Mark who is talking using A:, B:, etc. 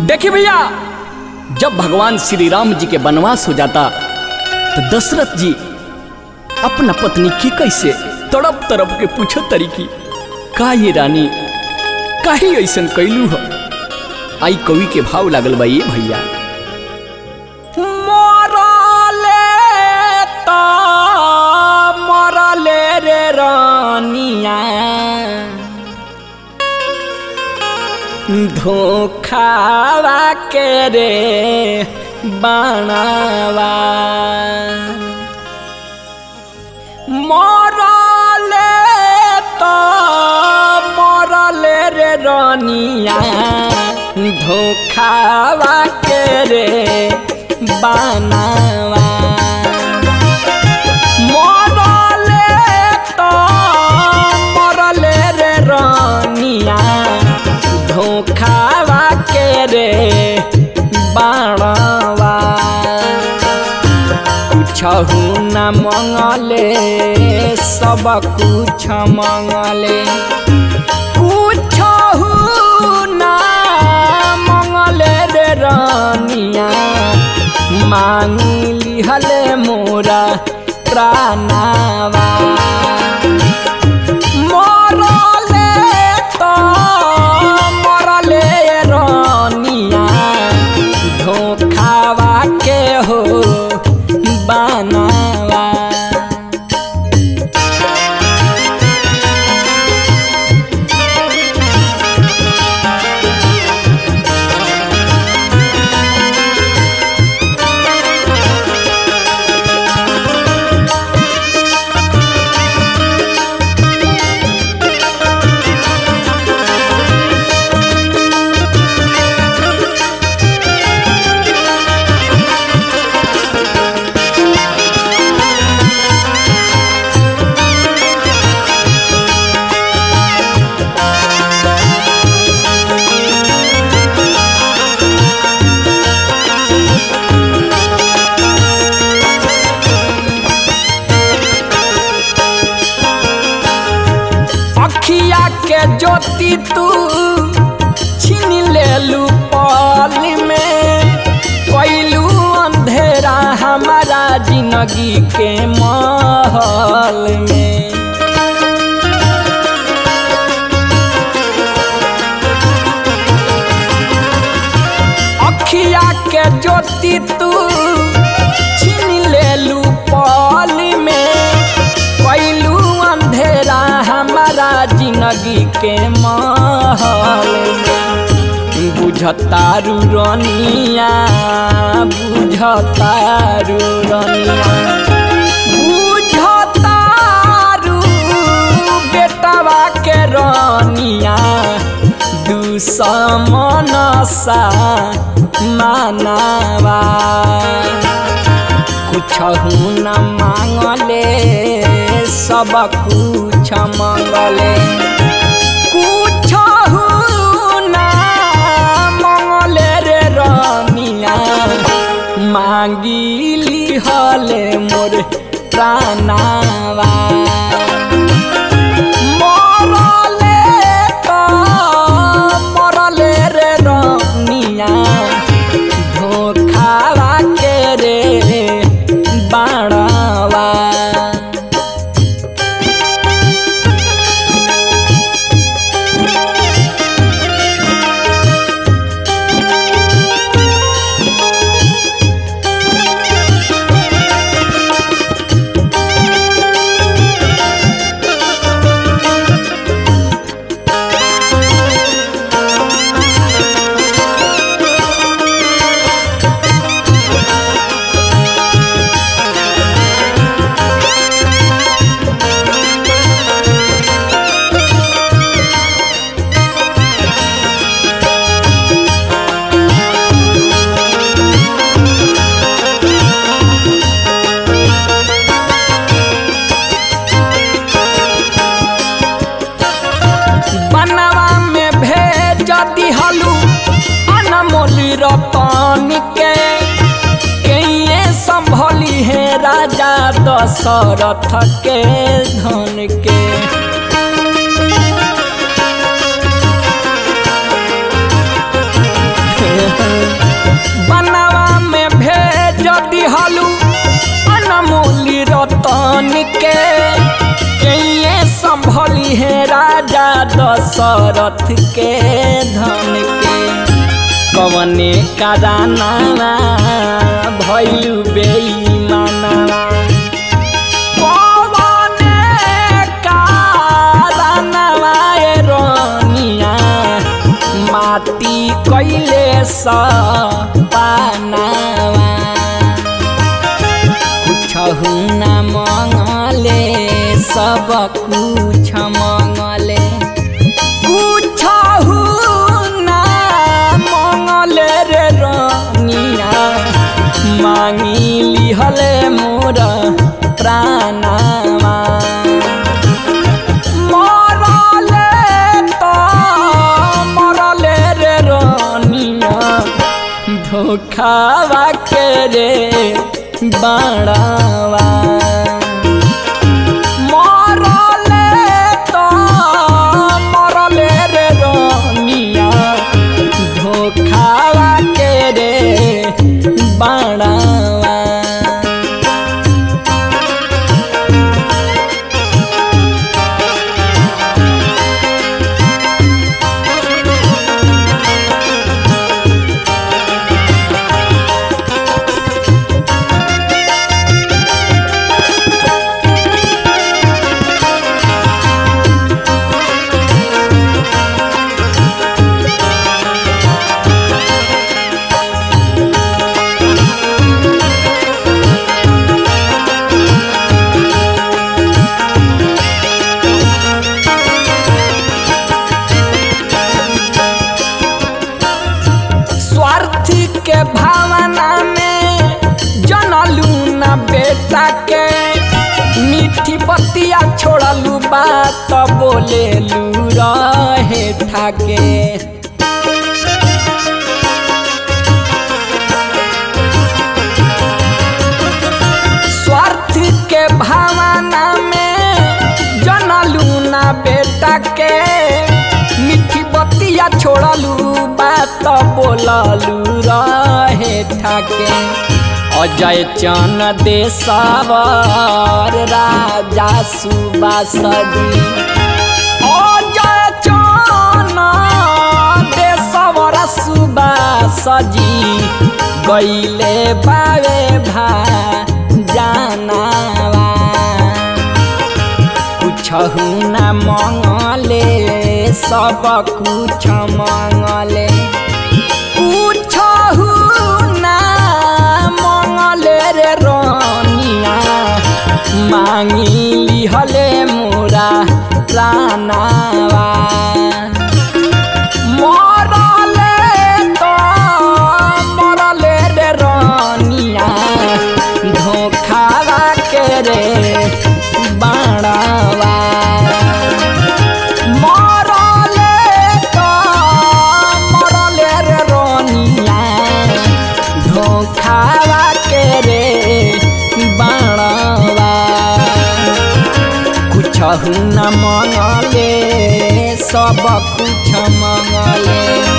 A: देखिए भैया, जब भगवान श्री राम जी के वनवास हो जाता तो दशरथ जी अपना पत्नी की कैसे तड़प तड़प के पूछो तरीकी, का ये रानी काहे ऐसन कैलू हो। आई कवि के भाव लागल बा ये भैया। मरले रे रानिया धोखावा के रे बाणावा, मरले रे रानिया धोखावा के रे बाणावा, मरले रे रानिया धोखावा के रे बाणावा। कुछहु न मंगले सब कुछ मंगले, कुछहु न मंगले रे रानिया मांगी लिहले मोरा प्राणावा। मरले रानिया धोखावा के हो बानावा। अखिया के ज्योति तू छीन लेलू पल में, कैलू अंधेरा हमारा जिंदगी के महल में। अखिया के ज्योति तू छीन लेलू पल में, कैलू अंधेरा हमारा जिंदगी के महल में। बुझतारू रानिया बुझतारू रानिया, बुझतारू बेटवा के रानिया दुश्मन सा मानवा। कुछहु न मांगले सब कुछ मंगले, कुछहु न मंगले रे रानिया मांगी लिहले मोर प्राणावा। मरले रे रानिया धोखावा के रे बाणावा। रतन के संभली है राजा दशरथ के धन के। के ये संभली है राजा दशरथ के धन के। कवने कराना भइलु बेईमाना, कवने कराना रानिया माटी कैले सपनावा। कुछहु न मंगले सब कुछ मंगले, कुछहु न मंगले रे रानिया मांगी लिहले मोर प्राणवा। मरले तो मरले रे रानिया धोखावा के रे बाणवा। मरले तो मरले रे रानिया धोखावा के रे बाणवा। स्वार्थी के भावना में जनलू न बेटा के, मीठी बतिया छोड़लू बात बोलेलू रहे ठाके। स्वार्थ के भावना में जनलू न बेटा के, मीठी बतिया छोड़लू बात बोललू रहे ठाके। अजय चन देशवर राजा सुबासजी, अजय चन देशवर सुबासजी गईले बावे भा जानावा। कुछहु न मंगले सब कुछ मंगले, कुछहु न मंगले रे रानिया मांगी लिहले मोरा प्राणवा। मरले तो मरले रे रानिया धोखावा के रे बाणवा। मरले तो मरले रे रानिया धोखावा के रे बाणवा। कुछहु न मंगले सब कुछ मंगले,